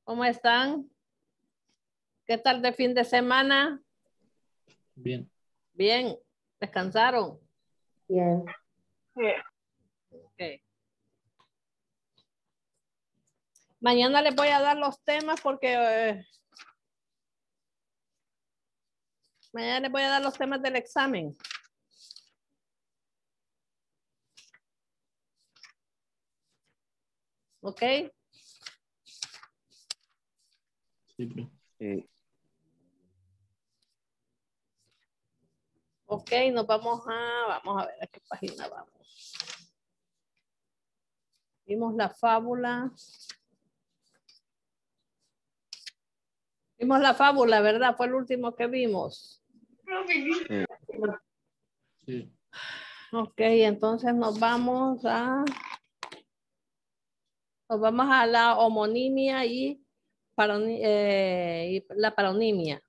¿Cómo están? ¿Qué tal de fin de semana? Bien. Bien, descansaron. Bien. Ok. Mañana les voy a dar los temas porque mañana les voy a dar los temas del examen. ¿Ok? Sí, pero Ok, vamos a ver a qué página vamos. Vimos la fábula. Vimos la fábula, ¿verdad? Fue el último que vimos. sí. Ok, entonces nos vamos a la homonimia y la paronimia.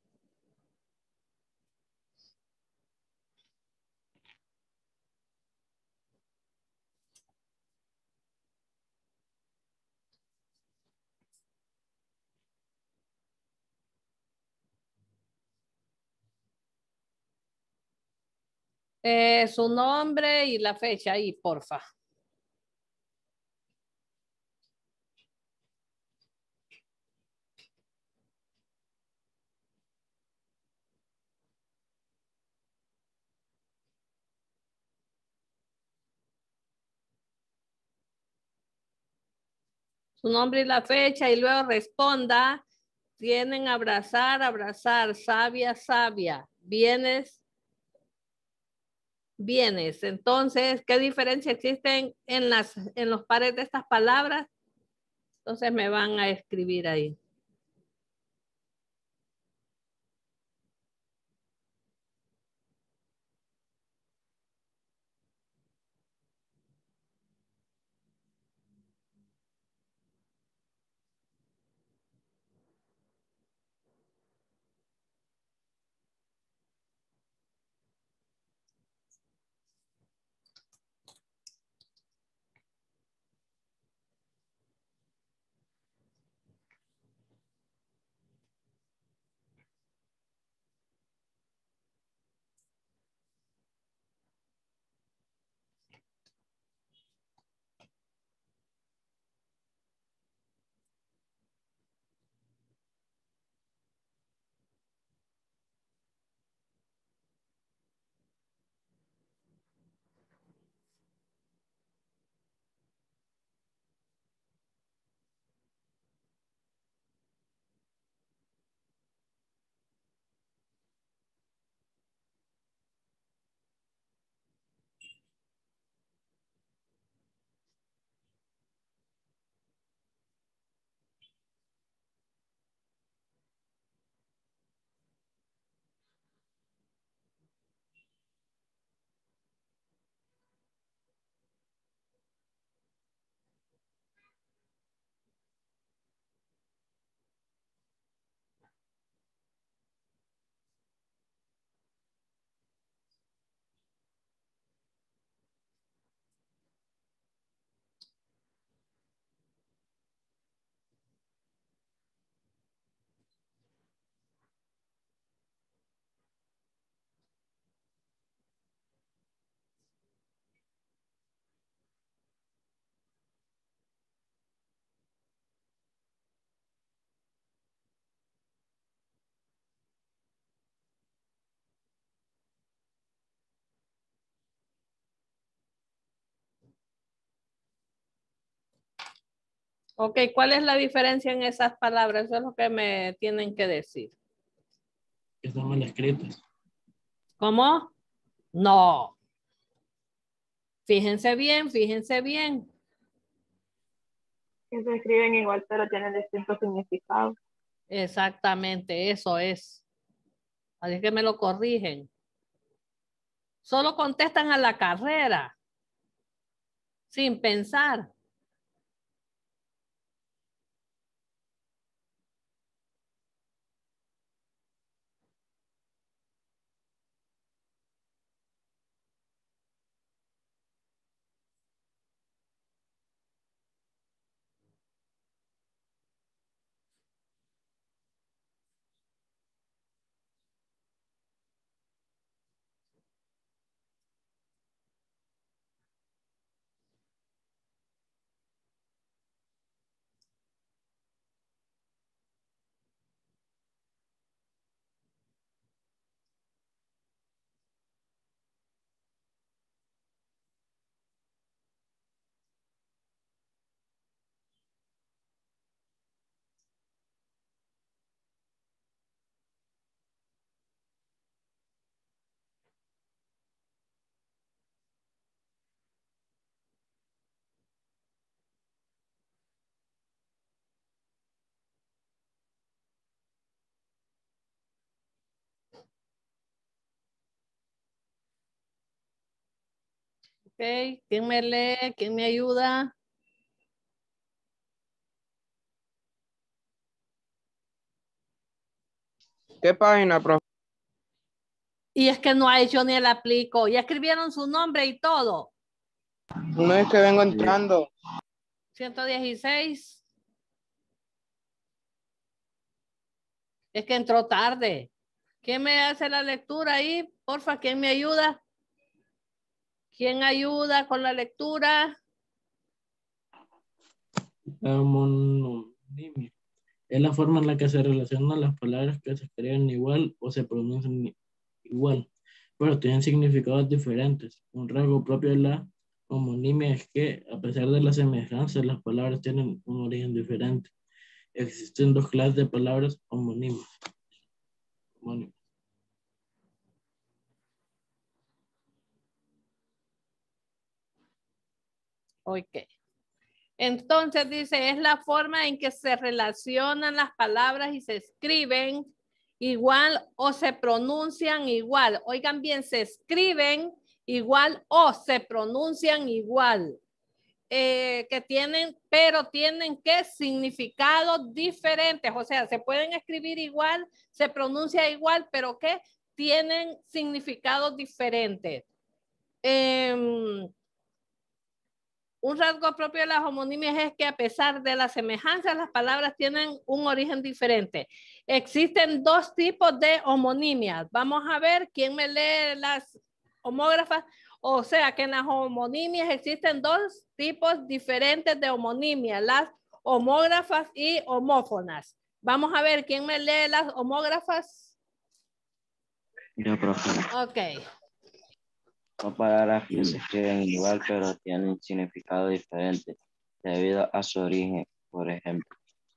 Su nombre y la fecha ahí, porfa. Su nombre y la fecha y luego responda. Tienen abrazar, abrazar, sabia, sabia. Vienes, vienes. Entonces, ¿qué diferencia existen en los pares de estas palabras? Entonces me van a escribir ahí. Ok, ¿cuál es la diferencia en esas palabras? Eso es lo que me tienen que decir. Están mal escritas. ¿Cómo? No. Fíjense bien, fíjense bien. Que se escriben igual, pero tienen distintos significados. Exactamente, eso es. Así que me lo corrigen. Solo contestan a la carrera, sin pensar. ¿Quién me lee? ¿Quién me ayuda? ¿Qué página, profe? Y es que no ha hecho ni el aplico. Ya escribieron su nombre y todo. No es que vengo entrando. 116. Es que entró tarde. ¿Quién me hace la lectura ahí? Porfa, ¿quién me ayuda? ¿Quién ayuda con la lectura? Homonimia. Es la forma en la que se relacionan las palabras que se escriben igual o se pronuncian igual, pero tienen significados diferentes. Un rasgo propio de la homonimia es que, a pesar de la semejanza, las palabras tienen un origen diferente. Existen dos clases de palabras homónimas. Ok. Entonces dice, es la forma en que se relacionan las palabras y se escriben igual o se pronuncian igual. Oigan bien, se escriben igual o se pronuncian igual. Que tienen, pero tienen que significados diferentes. O sea, se pueden escribir igual, se pronuncia igual, pero que tienen significados diferentes. Un rasgo propio de las homonimias es que a pesar de la semejanza, las palabras tienen un origen diferente. Existen dos tipos de homonimias. Vamos a ver quién me lee las homógrafas. O sea que en las homonimias existen dos tipos diferentes de homonimias, las homógrafas y homófonas. Vamos a ver quién me lee las homógrafas. Yo, profe. Ok. Son palabras que se escriben igual, pero tienen significado diferente debido a su origen, por ejemplo.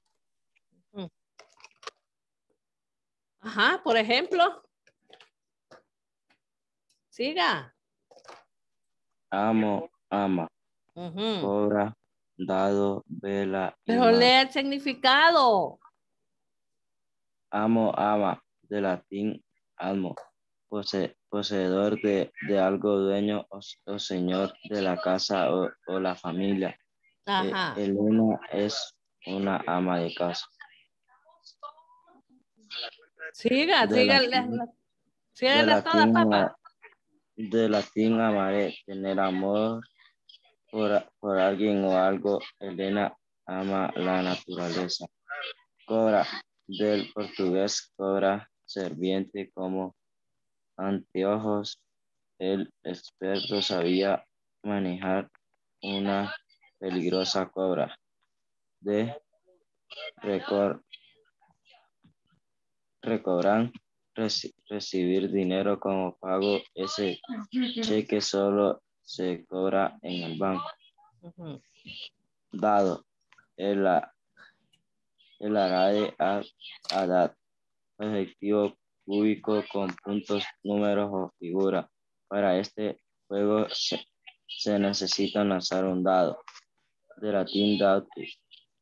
Ajá, por ejemplo. Siga. Amo, ama, cobra, dado, vela. Pero lee el significado. Amo, ama, de latín, amo, poseedor de algo, dueño o señor de la casa o la familia. Ajá. Elena es una ama de casa. Siga, sígala toda, papá. De latín amaré, tener amor por alguien o algo. Elena ama la naturaleza. Cobra, del portugués cobra, serviente, como anteojos. El experto sabía manejar una peligrosa cobra. De recobran, recibir dinero como pago. Ese cheque solo se cobra en el banco. Dado, el array adad, adjetivo cúbico con puntos, números o figuras. Para este juego se necesita lanzar un dado. De latín datus.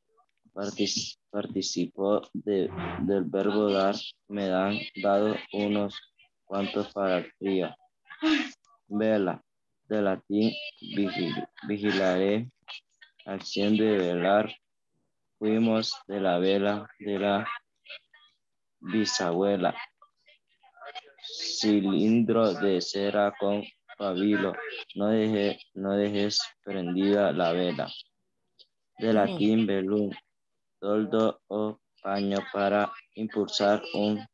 Participó del verbo dar, me dan dado unos cuantos para el frío. Vela, de latín vigilaré, acción de velar. Fuimos de la vela de la bisabuela. Cilindro de cera con pabilo, no dejes prendida la vela. De latín velum, toldo o paño para impulsar un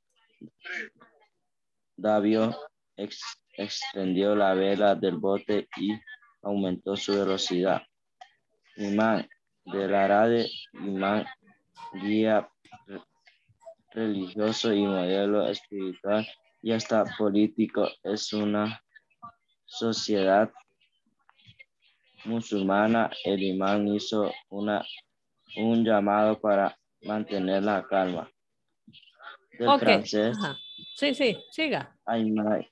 davio. Extendió la vela del bote y aumentó su velocidad. Imán, del árabe imán, guía religioso y modelo espiritual y hasta político. Es una sociedad musulmana. El imán hizo un llamado para mantener la calma. Del francés. Ajá. Sí, siga. Hay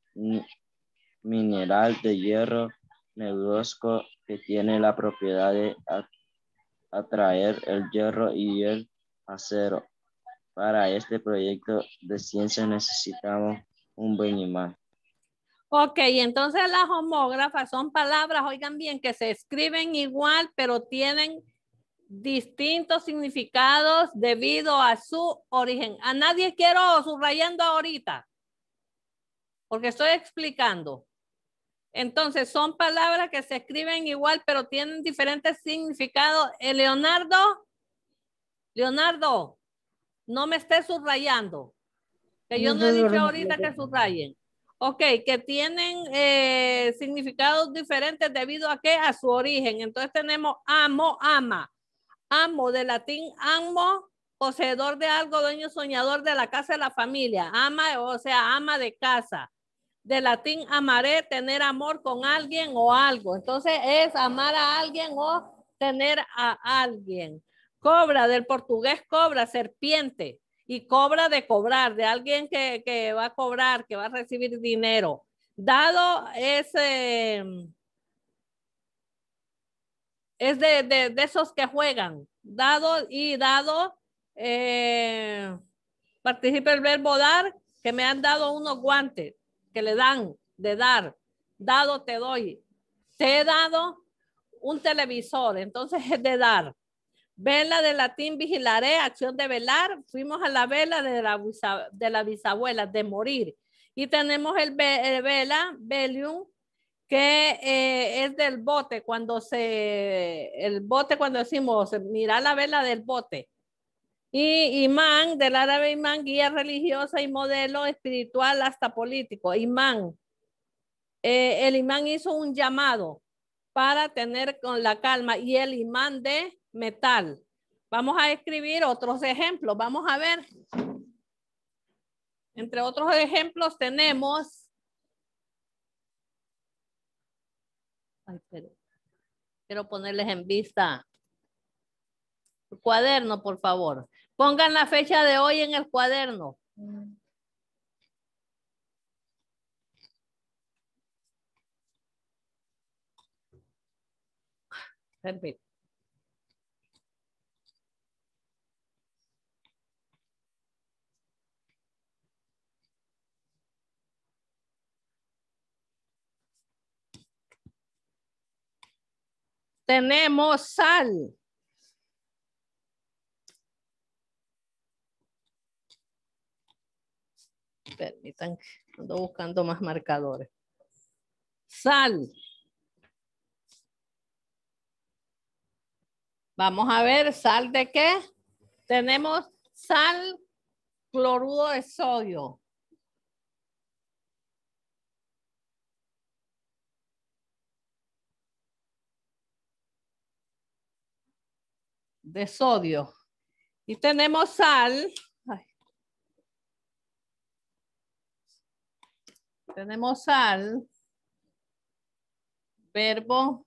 mineral de hierro negruzco que tiene la propiedad de atraer el hierro y el acero. Para este proyecto de ciencia necesitamos un buen imán. Ok, entonces las homógrafas son palabras, oigan bien, que se escriben igual, pero tienen distintos significados debido a su origen. A nadie quiero subrayando ahorita, porque estoy explicando. Entonces, son palabras que se escriben igual, pero tienen diferentes significados. Leonardo, no me estés subrayando, que yo no he dicho ahorita que subrayen. Ok, que tienen significados diferentes debido a qué? A su origen. Entonces tenemos amo, ama. Amo, de latín amo, poseedor de algo, dueño, soñador de la casa de la familia. Ama, o sea, ama de casa. De latín amaré, tener amor con alguien o algo. Entonces es amar a alguien o tener a alguien. Cobra, del portugués cobra, serpiente. Y cobra de cobrar, de alguien que va a cobrar, que va a recibir dinero. Dado es de esos que juegan. Dado y dado, participa el verbo dar, que me han dado unos guantes, que le dan, de dar. Dado te doy. Te he dado un televisor, entonces es de dar. Vela de latín vigilaré, acción de velar. Fuimos a la vela de la bisabuela, de morir. Y tenemos el vela, velium, que es del bote, el bote cuando decimos, mira la vela del bote. Y imán, del árabe imán, guía religiosa y modelo espiritual hasta político. Imán. El imán hizo un llamado para tener con la calma y el imán de metal. Vamos a escribir otros ejemplos. Vamos a ver. Entre otros ejemplos tenemos. Ay, quiero ponerles en vista. El cuaderno, por favor. Pongan la fecha de hoy en el cuaderno. Perfecto. Tenemos sal. Permitan, ando buscando más marcadores. Sal. Vamos a ver, ¿sal de qué? Tenemos sal, cloruro de sodio. De sodio. Y tenemos sal. Ay. Tenemos sal. Verbo.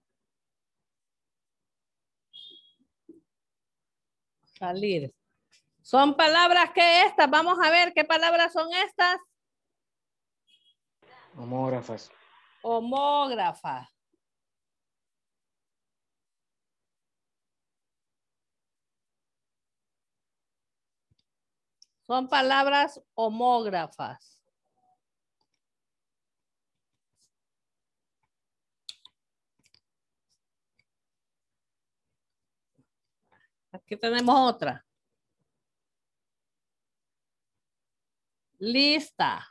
Salir. Son palabras que estas. Vamos a ver qué palabras son estas. Homógrafas. Homógrafas. Son palabras homógrafas. Aquí tenemos otra. Lista.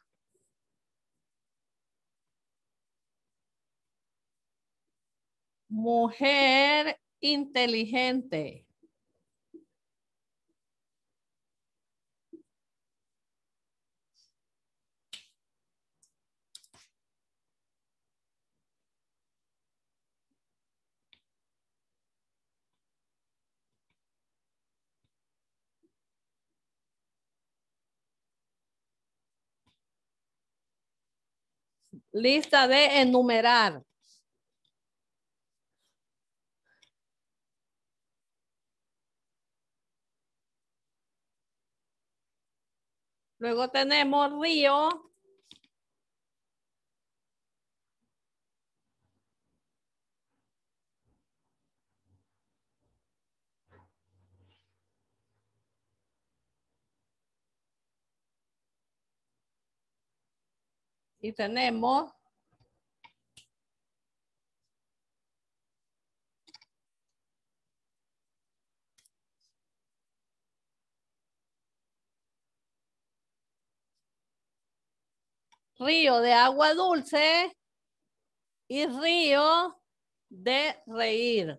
Mujer inteligente. Lista de enumerar. Luego tenemos río. Y tenemos río de agua dulce y río de reír.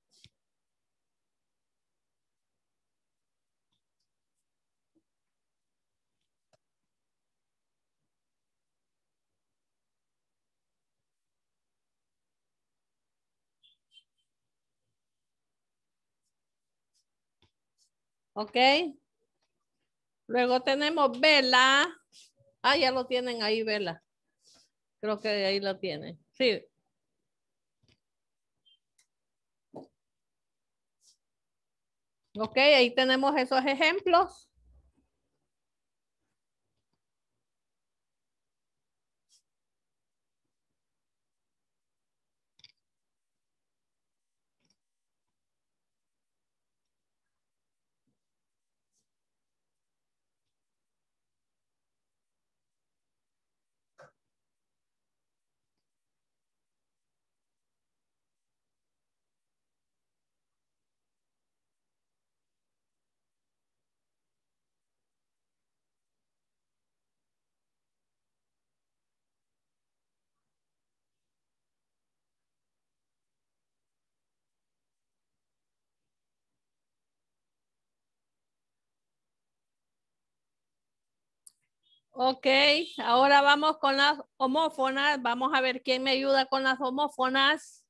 ¿Ok? Luego tenemos vela. Ah, ya lo tienen ahí, vela. Creo que ahí lo tienen. Sí. Ok, ahí tenemos esos ejemplos. Ok, ahora vamos con las homófonas. Vamos a ver quién me ayuda con las homófonas.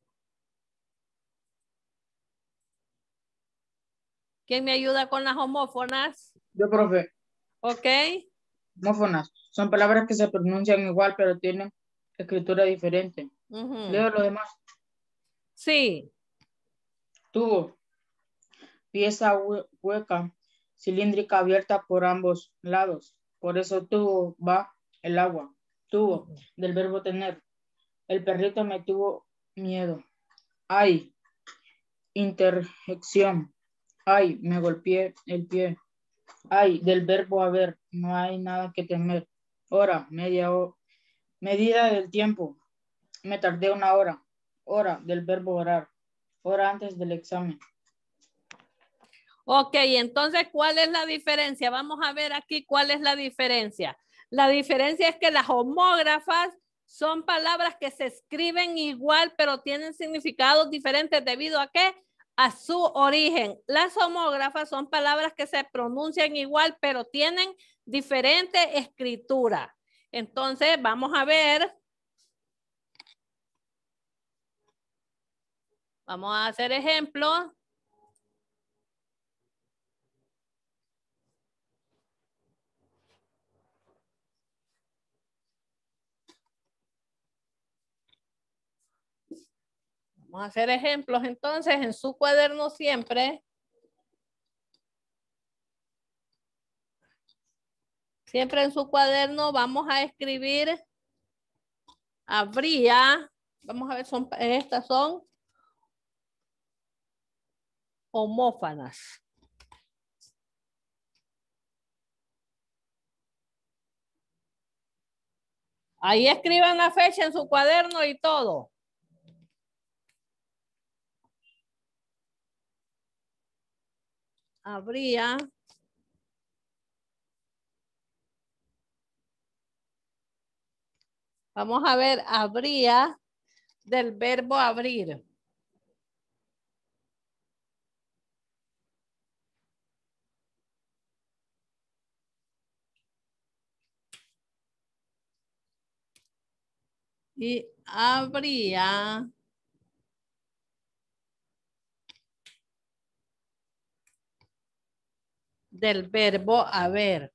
¿Quién me ayuda con las homófonas? Yo, profe. Ok. Homófonas. Son palabras que se pronuncian igual, pero tienen escritura diferente. Leo lo demás. Sí. Tubo. Pieza hueca, cilíndrica abierta por ambos lados. Por eso tubo va el agua. Tuvo, del verbo tener. El perrito me tuvo miedo. Ay, interjección. Ay, me golpeé el pie. Ay, del verbo haber. No hay nada que temer. Hora, medida del tiempo. Me tardé 1 hora. Hora, del verbo orar. Hora antes del examen. Ok, entonces, ¿cuál es la diferencia? Vamos a ver aquí cuál es la diferencia. La diferencia es que las homógrafas son palabras que se escriben igual, pero tienen significados diferentes debido a qué? A su origen. Las homógrafas son palabras que se pronuncian igual, pero tienen diferente escritura. Entonces, vamos a ver. Vamos a hacer ejemplos. Vamos a hacer ejemplos entonces en su cuaderno siempre. Siempre en su cuaderno vamos a escribir habría. Vamos a ver, estas son homófonas. Ahí escriban la fecha en su cuaderno y todo. Habría. Vamos a ver, habría del verbo abrir. Y habría del verbo haber.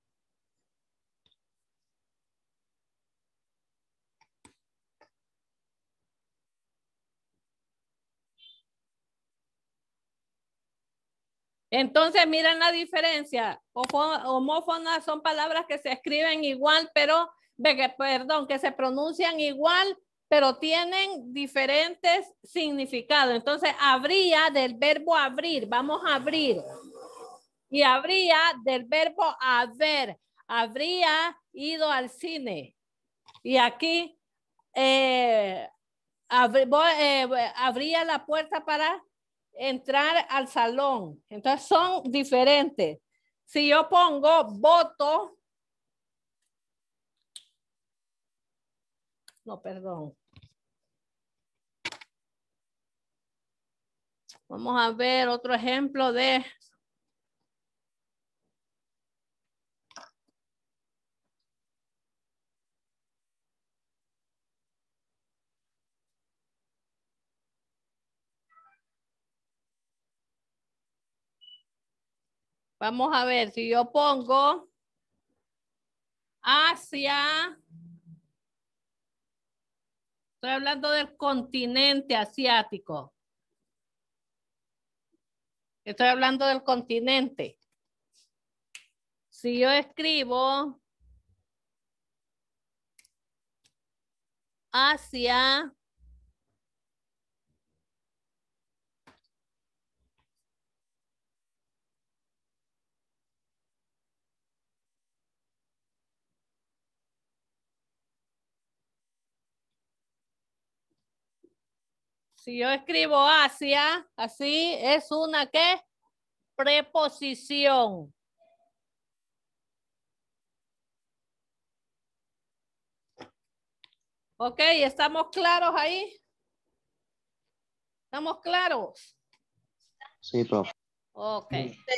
Entonces, miren la diferencia. Homófonas son palabras que se escriben igual, pero, perdón, que se pronuncian igual, pero tienen diferentes significados. Entonces, habría del verbo abrir. Vamos a abrir. Y habría del verbo haber. Habría ido al cine. Y aquí abría la puerta para entrar al salón. Entonces son diferentes. Si yo pongo voto, no, perdón. Vamos a ver otro ejemplo de... Vamos a ver, si yo pongo Asia, estoy hablando del continente asiático. Estoy hablando del continente. Si yo escribo Asia, si yo escribo Asia, así es una ¿qué? Preposición. Ok, ¿estamos claros ahí? ¿Estamos claros? Sí, profe. Ok.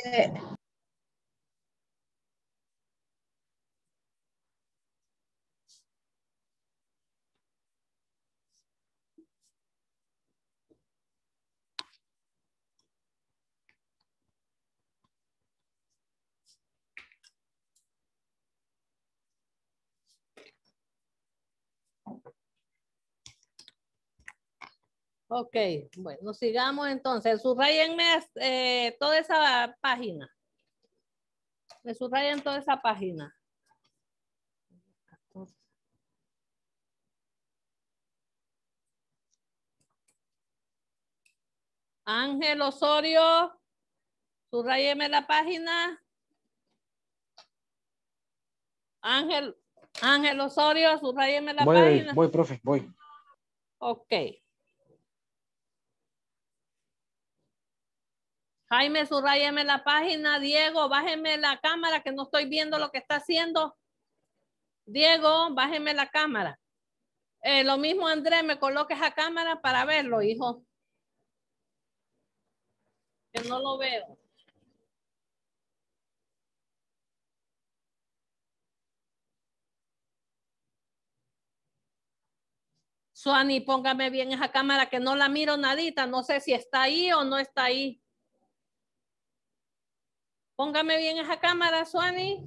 Ok, bueno, sigamos entonces. Subrayenme toda esa página. Me subrayen toda esa página. Ángel Osorio, subrayeme la página. Ángel Osorio, subrayeme la página. Voy, profe, voy. Ok. Jaime, subrayeme la página. Diego, bájeme la cámara que no estoy viendo lo que está haciendo. Diego, bájeme la cámara. Lo mismo, Andrés, me coloques a cámara para verlo, hijo. Que no lo veo. Suani, póngame bien esa cámara que no la miro nadita. No sé si está ahí o no está ahí. Póngame bien esa cámara, Suani.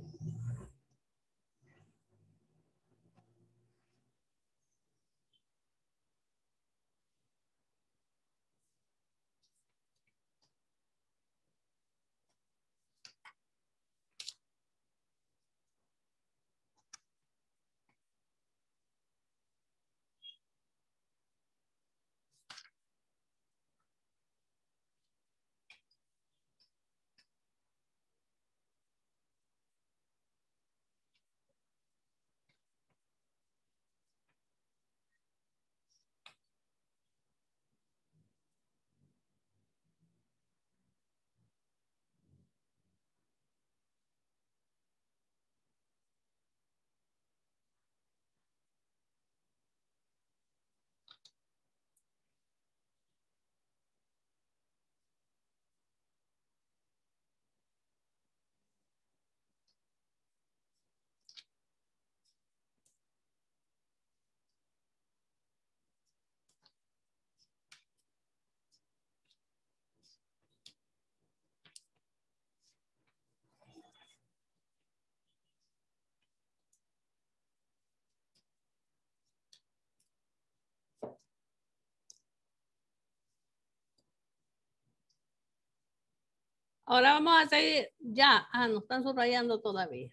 Ahora vamos a seguir. Ya, nos están subrayando todavía.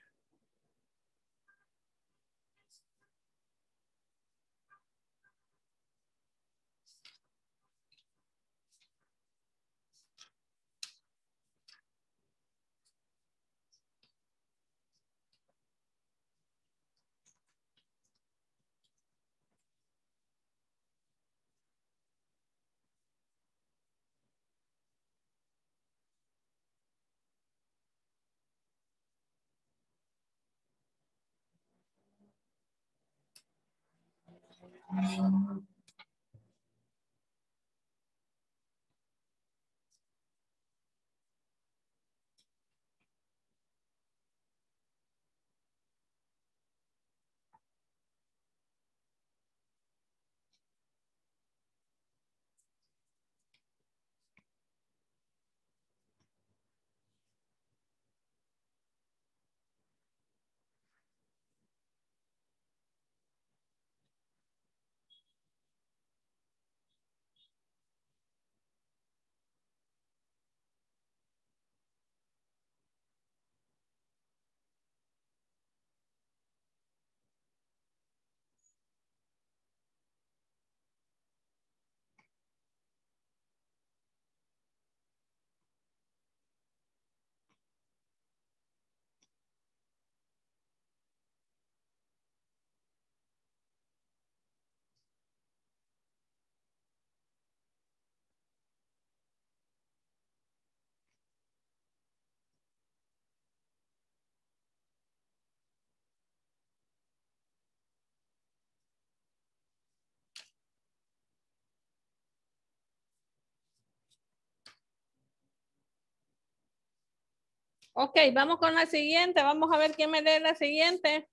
Ok, vamos con la siguiente. Vamos a ver quién me lee la siguiente.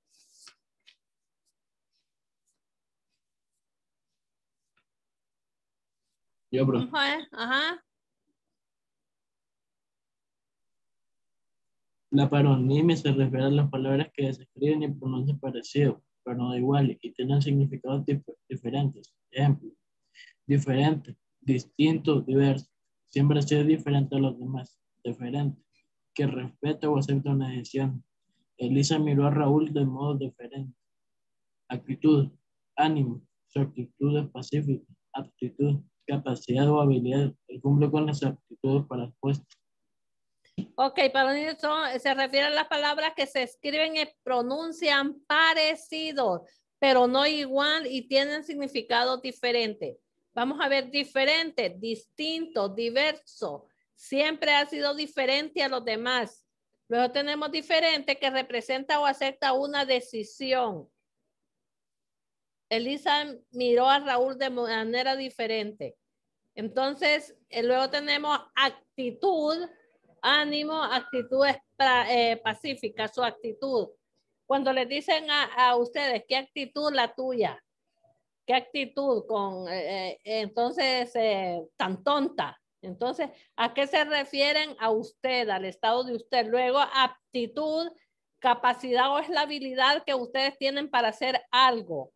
Yo, bro. Vamos a ver. Ajá. La paronimia se refiere a las palabras que se escriben y pronuncian parecido, pero no iguales y tienen significados diferentes. Ejemplo, diferente, distinto, diverso. Siempre ser diferente a los demás. Diferente, que respeta o acepta una decisión. Elisa miró a Raúl de modo diferente. Actitud, ánimo, su actitud es pacífica. Aptitud, capacidad o habilidad. Él cumple con las aptitudes para el puesto. Ok, para eso se refiere a las palabras que se escriben y pronuncian parecidos, pero no igual y tienen significado diferente. Vamos a ver diferente, distinto, diverso. Siempre ha sido diferente a los demás. Luego tenemos diferente que representa o acepta una decisión. Elisa miró a Raúl de manera diferente. Entonces, luego tenemos actitud, ánimo, actitud pacífica, su actitud. Cuando les dicen a ustedes, ¿qué actitud la tuya? ¿Qué actitud entonces tan tonta? Entonces, ¿a qué se refieren a usted, al estado de usted? Luego, aptitud, capacidad o es la habilidad que ustedes tienen para hacer algo.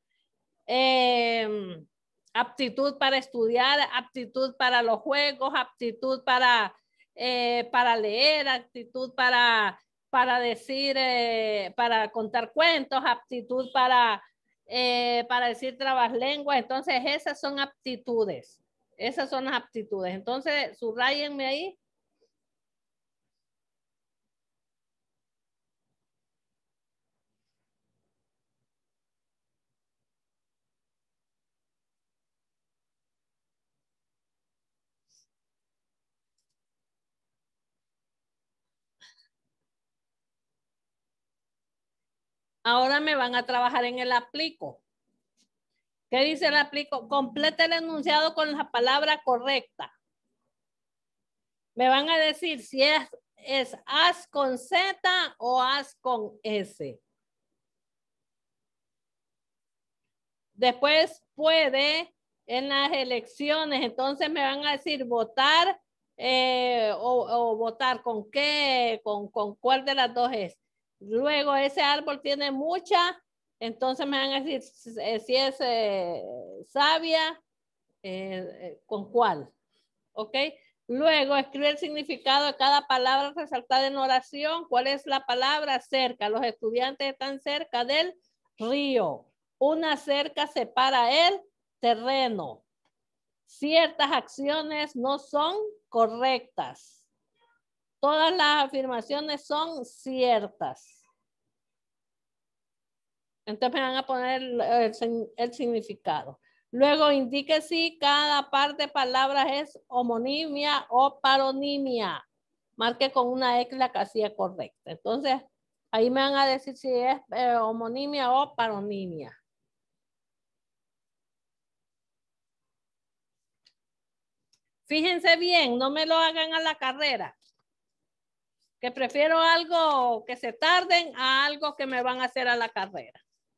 Aptitud para estudiar, aptitud para los juegos, aptitud para leer, aptitud para decir, para contar cuentos, aptitud para decir trabalenguas. Entonces, esas son aptitudes. Esas son las aptitudes. Entonces, subrayenme ahí. Ahora me van a trabajar en el aplico. ¿Qué dice el aplico? Completa el enunciado con la palabra correcta. Me van a decir si es as con Z o as con S. Después puede en las elecciones, entonces me van a decir votar o votar con qué, con cuál de las dos es. Luego ese árbol tiene mucha, entonces me van a decir si es sabia, con cuál. ¿Ok? Luego escribe el significado de cada palabra resaltada en oración. ¿Cuál es la palabra? Cerca. Los estudiantes están cerca del río. Una cerca separa el terreno. Ciertas acciones no son correctas. Todas las afirmaciones son ciertas. Entonces me van a poner el significado. Luego indique si cada par de palabras es homonimia o paronimia. Marque con una X la casilla correcta. Entonces, ahí me van a decir si es homonimia o paronimia. Fíjense bien, no me lo hagan a la carrera. Que prefiero algo que se tarden a algo que me van a hacer a la carrera.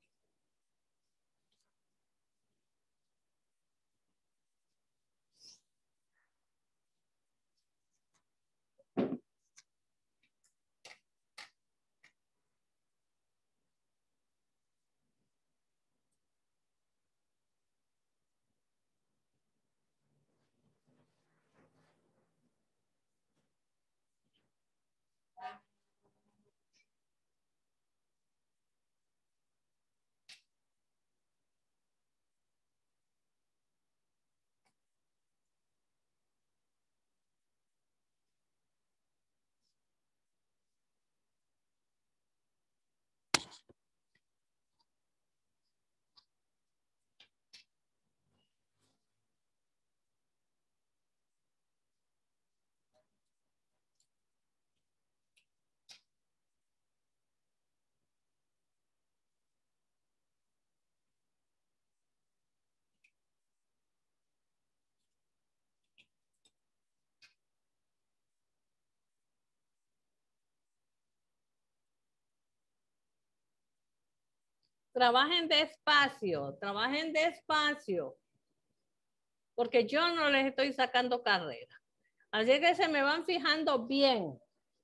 Trabajen despacio, porque yo no les estoy sacando carrera. Así que se me van fijando bien.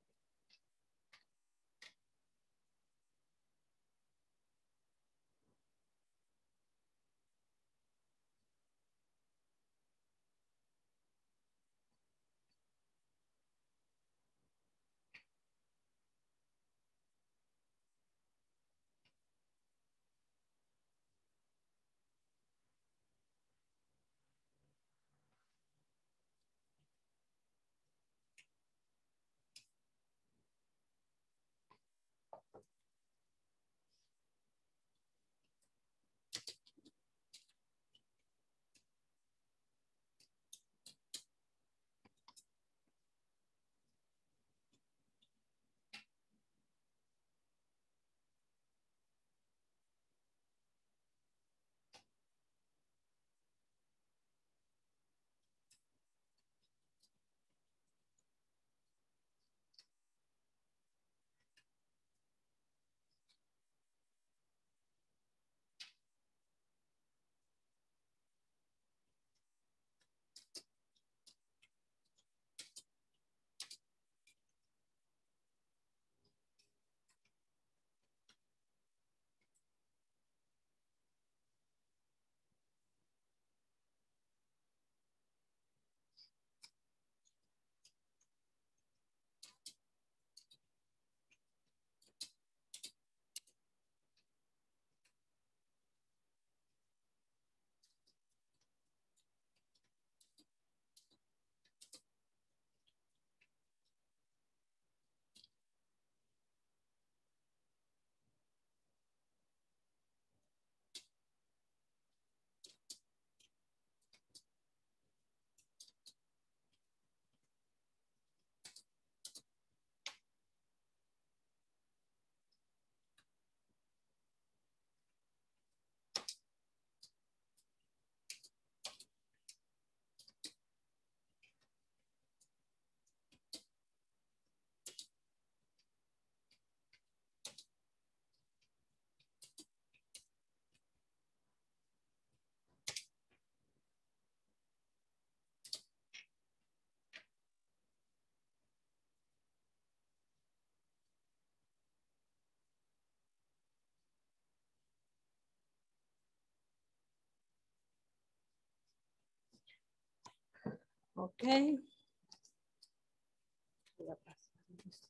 Ok. Voy a pasar esto.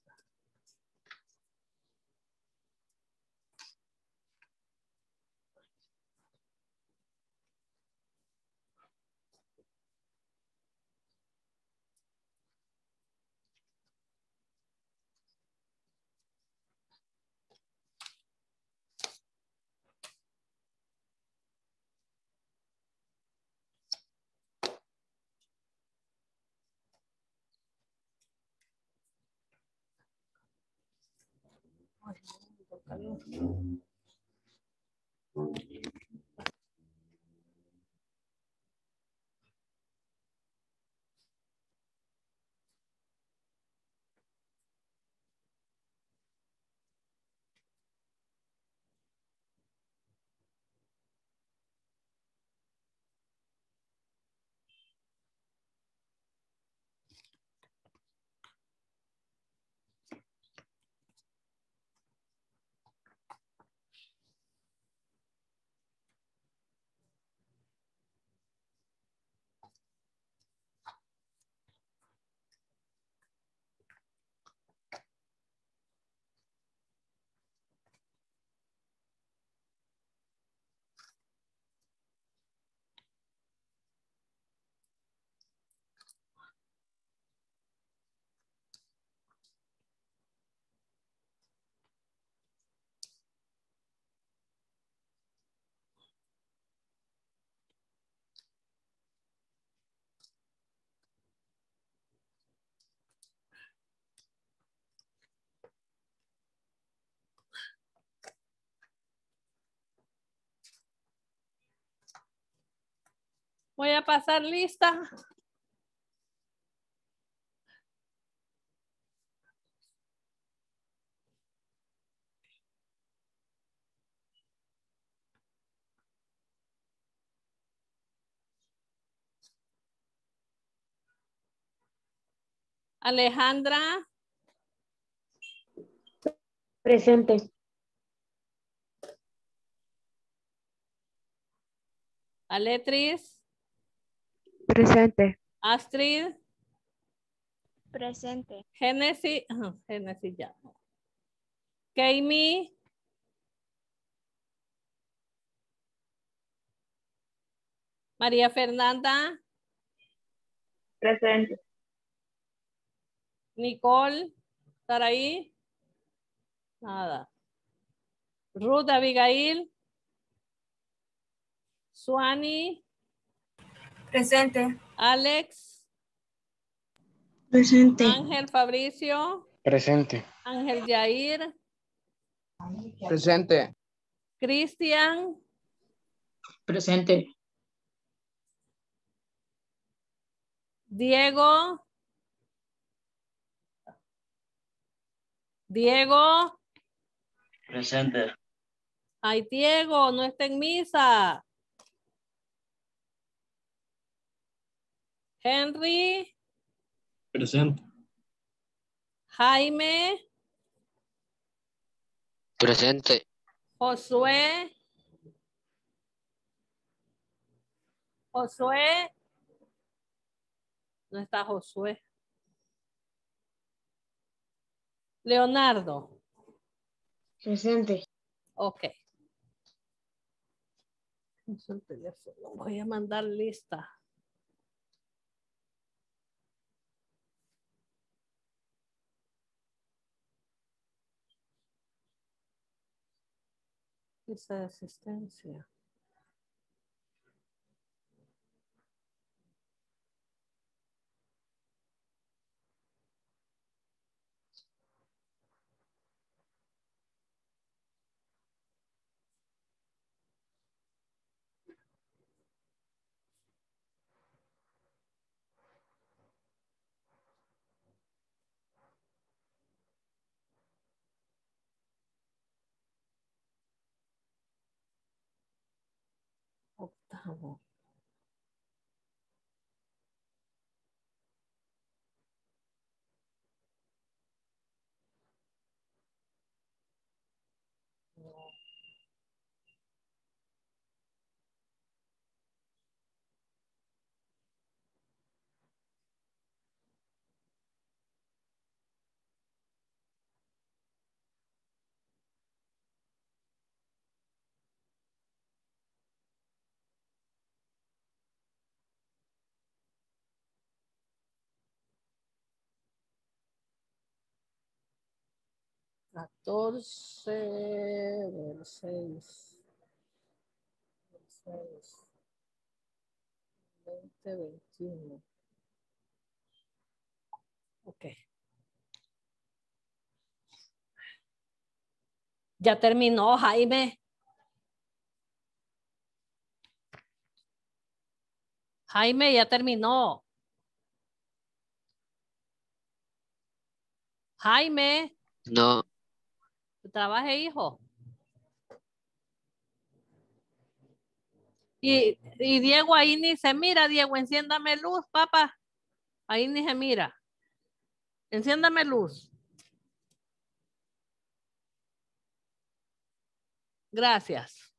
Voy a pasar lista. Alejandra. Presente. Aletris. Presente. Astrid. Presente. Génesis. Génesis ya. Kami. María Fernanda. Presente. Nicole. ¿Estar ahí? Nada. Ruth Abigail. Suani. Presente. Alex. Presente. Ángel Fabricio. Presente. Ángel Jair. Presente. Cristian. Presente. Diego. Diego. Presente. Ay, Diego, no está en misa. Henry. Presente. Jaime. Presente. Josué. Josué. No está Josué. Leonardo. Presente. Ok. Uso el teléfono. Voy a mandar lista. Lista de asistencia. Octavo. Catorce del 6. 2021. Ok. Ya terminó, Jaime. Jaime, ya terminó. Jaime, No. trabaje, hijo. Y Diego ahí ni se mira, Diego, enciéndame luz, papá. Ahí ni se mira. Enciéndame luz. Gracias.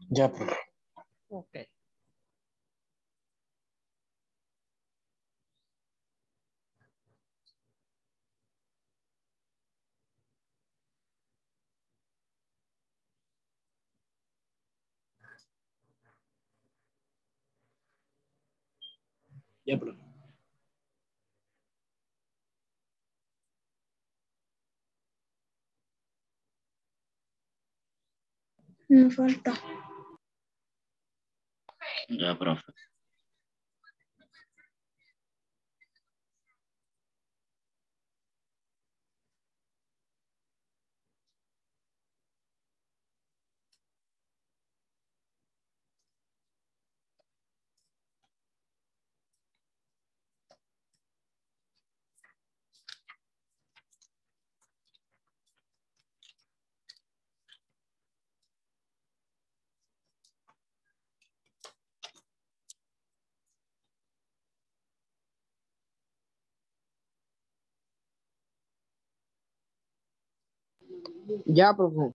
Ya, profe. Ok. Ya, profe. Me falta. Ya, profe. Ya, profe.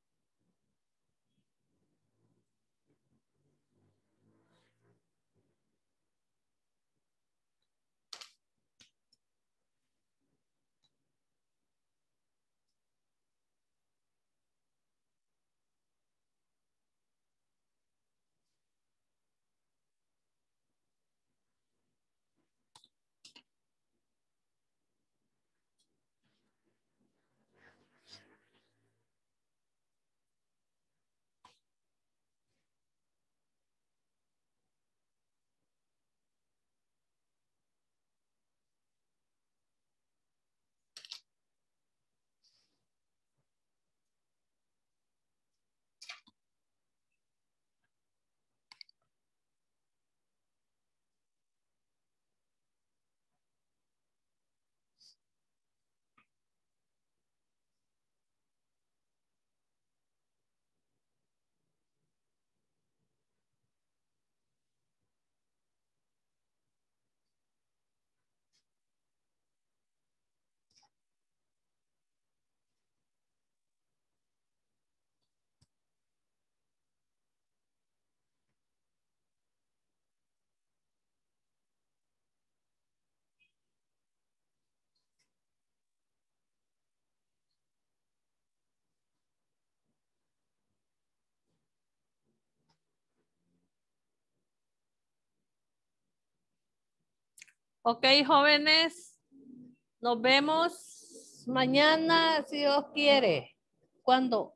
Ok, jóvenes. Nos vemos mañana, si Dios quiere. ¿Cuándo?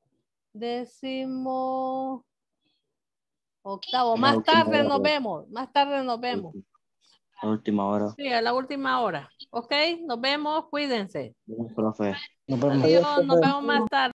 18º. La Más última tarde hora, nos profe. vemos. Más tarde nos vemos. La última hora. Sí, a la última hora. Ok, nos vemos. Cuídense. Profe. Nos vemos. Adiós, nos vemos más tarde.